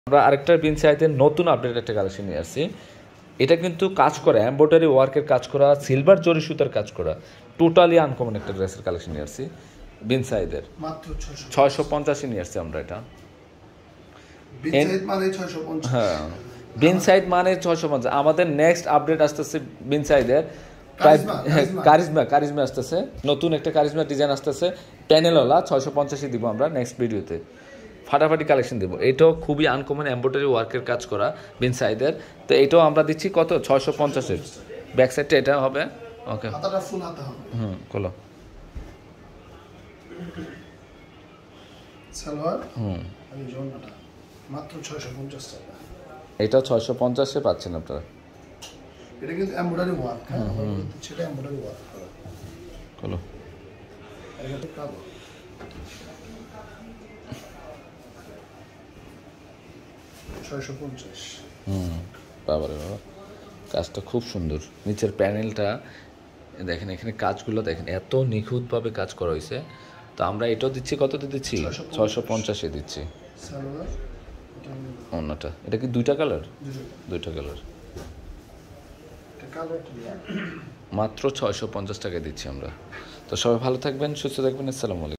আমরা আরেকটা বিনসাইতে নতুন আপডেট একটা কালেকশন নিয়ে আসছি। এটা কিন্তু কাজ করা এমব্রয়ডারি ওয়ার্কের কাজ করা, সিলভার জরি সুতার কাজ করা, টোটালি আনকমন একটা ড্রেসের কালেকশন নিয়ে আসছি বিনসাইদের। মাত্র 650 নিয়ে আসছি আমরা এটা। বিনসাইড মানে 650। হ্যাঁ, বিনসাইড মানে 650। আমাদের নেক্সট আপডেট আসতেছে বিনসাইদের কারিজমা আসতেছে, নতুন একটা কারিজমা ডিজাইন আসতেছে প্যানেলওয়ালা, 650 দিব আমরা নেক্সট ভিডিওতে। ফাটাফাটি কালেকশন দেবো। এটাও খুবই আনকমন এমব্রয়ডারি ওয়ার্কের কাজ করা বিনসাইদের। তো এটাও আমরা দিচ্ছি কত? 650-এর। ব্যাক সাইডটা এটা হবে। ওকে, হাতাটা ফুল হাতা হবে। খোলো। সালোয়ার আর জোনাটা মাত্র 650 টাকা। এটাও 650-এ পাচ্ছেন আপনারা। এটা কিন্তু এমব্রয়ডারি ওয়ার্ক, হ্যাঁ সেটা এমব্রয়ডারি ওয়ার্ক করা। খোলো। এটা কালো 650। বাবারে বাবা, কাজটা খুব সুন্দর। নিচের প্যানেলটা দেখেন, এখানে কাজগুলো দেখেন, এত নিখুঁতভাবে কাজ করা হয়েছে। তো আমরা এটাও দিচ্ছি, কততে দিচ্ছি? 650-এ দিচ্ছি। সালোয়ার অন্যটা এটা কি দুইটা কালার? দুইটা কালার। এটা কালো একটা মাত্র 650 টাকায় দিচ্ছি আমরা। তো সবাই ভালো থাকবেন, সুস্থ থাকবেন। আসসালামু আলাইকুম।